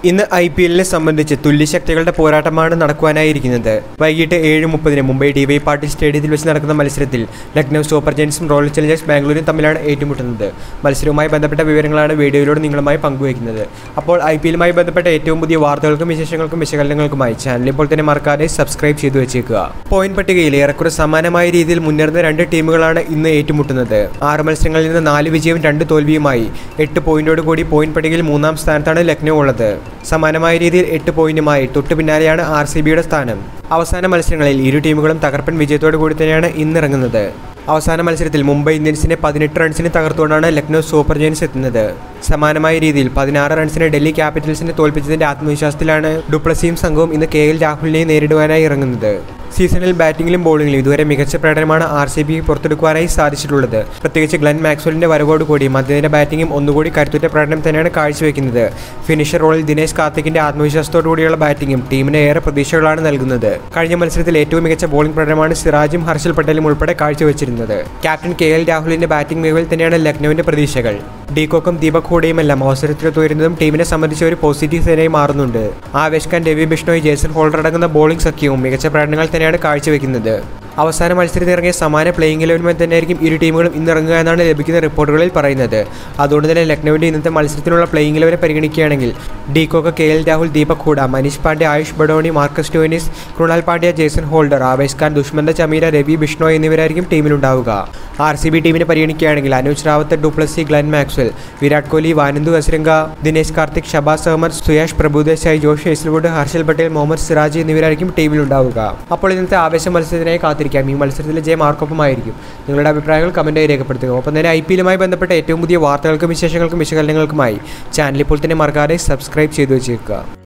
ഇന്ന് IPL-നെ സംബന്ധിച്ച് തുല്യശക്തികളുടെ പോരാട്ടമാണ് നടക്കുവാനായിരിക്കുന്നത്. വൈകിട്ട് 7:30 മുംബൈ DY പാട്ടീൽ സ്റ്റേഡിയത്തിൽ വെച്ച് നടക്കുന്ന മത്സരത്തിൽ ലക്നൗ സൂപ്പർ ജയൻസും റോയൽ ചലഞ്ചേഴ്സ് ബാംഗ്ലൂരും തമ്മിലാണ് ഏറ്റുമുട്ടുന്നത്. മത്സരവുമായി ബന്ധപ്പെട്ട വിവരങ്ങളാണ് വീഡിയോയിലൂടെ നിങ്ങളുമായി പങ്കുവയ്ക്കുന്നത്. അപ്പോൾ IPL-മായി ബന്ധപ്പെട്ട ഏറ്റവും പുതിയ വാർത്തകൾക്കും വിശേഷങ്ങൾക്കും വിശകലനങ്ങൾക്കുമായി ചാനൽ ഇപ്പോൾ തന്നെ മറക്കാതെ സബ്സ്ക്രൈബ് ചെയ്തു വെച്ചേക്കുക. പോയിന്റ് പട്ടികയിൽ ഏറെക്കുറെ സമാനമായ രീതിയിൽ മുന്നേറുന്ന രണ്ട് ടീമുകളാണ് ഇന്ന് ഏറ്റുമുട്ടുന്നത്. 6 മത്സരങ്ങളിൽ നിന്ന് 4 വിജയവും 2 തോൽവിയുമായി 8 പോയിന്റോട് കൂടി പോയിന്റ് പട്ടികയിൽ 3-ാം സ്ഥാനത്താണ് ലക്നൗ ഉള്ളത്. സമാനമായ രീതിയിൽ 8 പോയിന്റുമായി തൊട്ടു പിന്നാലെയാണ് RCBയുടെ സ്ഥാനം. അവസാന മത്സരങ്ങളിൽ ഇരു ടീമുകളും തകർപ്പൻ വിജയത്തോടു കൂടി തന്നെയാണ് ഇന്നിറങ്ങുന്നത്. അവസാന മത്സരത്തിൽ മുംബൈ ഇന്ത്യൻസിനെ 18 റൺസിന് തകർത്തുകൊണ്ടാണ് ലക്നൗ സൂപ്പർ ജയൻസ് എത്തുന്നത്. സമാനമായ രീതിയിൽ 16 റൺസിന് ഡൽഹി ക്യാപിറ്റൽസിനെ തോൽപ്പിച്ചതിന്റെ ആത്മവിശ്വാസത്തിലാണ് ഡുപ്ലസിയും സംഘവും ഇന്ന് KL രാഹുലിനെ നേരിടുവാനായി ഇറങ്ങുന്നത്. സീസണിൽ ബാറ്റിംഗിലും ബോളിംഗിലും ഇതുവരെ മികച്ച പ്രകടനമാണ് RCB പുറത്തെടുക്കുവാനായി സാധിച്ചിട്ടുള്ളത്. പ്രത്യേകിച്ച് ഗ്ലെൻ മാക്സ്വെലിന്റെ വരവോടുകൂടി മധ്യനിര ബാറ്റിംഗും ഒന്നുകൂടി കരുത്തുറ്റ പ്രകടനം തന്നെയാണ് കാഴ്ചവെക്കുന്നത്. ഫിനിഷർ റോളിൽ ദിനേശ് കാർത്തിക്കിന്റെ ആത്മവിശ്വാസത്തോടുകൂടിയുള്ള ബാറ്റിംഗും ടീമിന് ഏറെ പ്രതീക്ഷകളാണ് നൽകുന്നത്. കഴിഞ്ഞ മത്സരത്തിൽ ഏറ്റവും മികച്ച ബോളിംഗ് പ്രകടനമാണ് സിറാജും ഹർഷൽ പട്ടേലും ഉൾപ്പെടെ കാഴ്ചവെച്ചിരുന്നത്. ക്യാപ്റ്റൻ KL രാഹുലിന്റെ ബാറ്റിംഗ് മികവിൽ തന്നെയാണ് ലക്നൌവിന്റെ പ്രതീക്ഷകൾ. ഡീകോക്കും ദീപക് ഹൂഡയുമെല്ലാം അവസരത്തിലെത്തുവരുന്നതും ടീമിനെ സംബന്ധിച്ച് ഒരു പോസിറ്റീവ് സേനയായി മാറുന്നുണ്ട്. ആവേശ് ഖാൻ, രവി ബിഷ്ണോയ്, ജേസൺ ഹോൾഡർ അടങ്ങുന്ന ബോളിംഗ് സഖ്യവും മികച്ച പ്രകടനങ്ങൾ തന്നെയാണ് കാഴ്ചവെക്കുന്നത്. അവസാന മത്സരത്തിൽ ഇറങ്ങിയ സമാന പ്ലേയിങ് 11 തന്നെയായിരിക്കും ഇരു ടീമുകളും ഇന്നിറങ്ങുക എന്നാണ് ലഭിക്കുന്ന റിപ്പോർട്ടുകളിൽ പറയുന്നത്. അതുകൊണ്ട് തന്നെ ലക്നൌവിന്റെ ഇന്നത്തെ മത്സരത്തിനുള്ള പ്ലേയിങ് 11 പരിഗണിക്കുകയാണെങ്കിൽ de Kock, KL Rahul, Deepak Hooda, Manish Pandey, Ayush Badoni, Marcus Stoinis, Krunal Pandya, Jason Holder, Avesh Khan, Dushmantha Chameera, Ravi Bishnoi എന്നിവരായിരിക്കും ടീമിലുണ്ടാവുക. RCB ടീമിനെ പരിഗണിക്കുകയാണെങ്കിൽ Anuj Rawat, du Plessis, Glenn Maxwell, Virat Kohli, Wanindu Hasaranga, Dinesh Karthik, Shahbaz Ahmed, Suyash Prabhudessai, Josh Hazlewood, Harshal Patel, Mohammed Siraj എന്നിവരായിരിക്കും ടീമിലുണ്ടാവുക. അപ്പോൾ ഇന്നത്തെ ആവേശ മത്സരത്തിനായി കാത്തിരിക്കാം. ഈ മത്സരത്തിലെ ജയം ആർക്കൊപ്പമായിരിക്കും? നിങ്ങളുടെ അഭിപ്രായങ്ങൾ കമന്റായി രേഖപ്പെടുത്തുക. ഒപ്പം തന്നെ IPL-യുമായി ബന്ധപ്പെട്ട ഏറ്റവും പുതിയ വാർത്തകൾക്കും വിശേഷങ്ങൾക്കും വിശകലനങ്ങൾക്കുമായി ചാനൽ ഇപ്പോൾ തന്നെ മറക്കാതെ സബ്സ്ക്രൈബ് ചെയ്തു വെച്ചേക്കുക.